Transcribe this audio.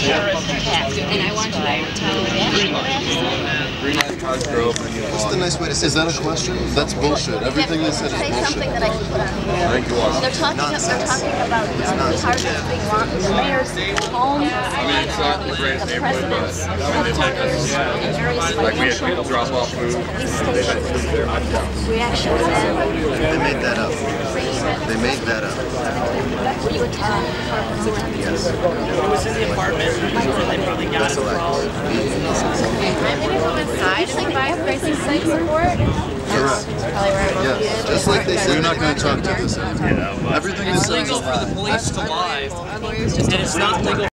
And I want to tell What's the nice way to say? Is that a question? That's bullshit. Everything they said is bullshit. something that I can put on. They're talking about the charges being locked in the mayor's home, the president's headquarters, and various financial drop-off food. police stations. We actually They made that up. They made that up. you attend Yes. It was in the apartment, so they probably got it for all. I'm going to go inside and provide crisis site support. Correct. Probably where I'm Yes. Just like they said. We're not going to talk to this. Everything they It's said is legal a for the lie. police to lie, and it's not legal